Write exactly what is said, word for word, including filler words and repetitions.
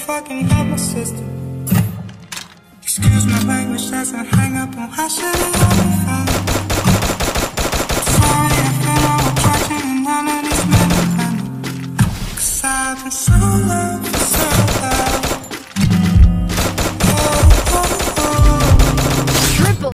fucking help my sister. Excuse my language, doesn't hang up on how should I have fun.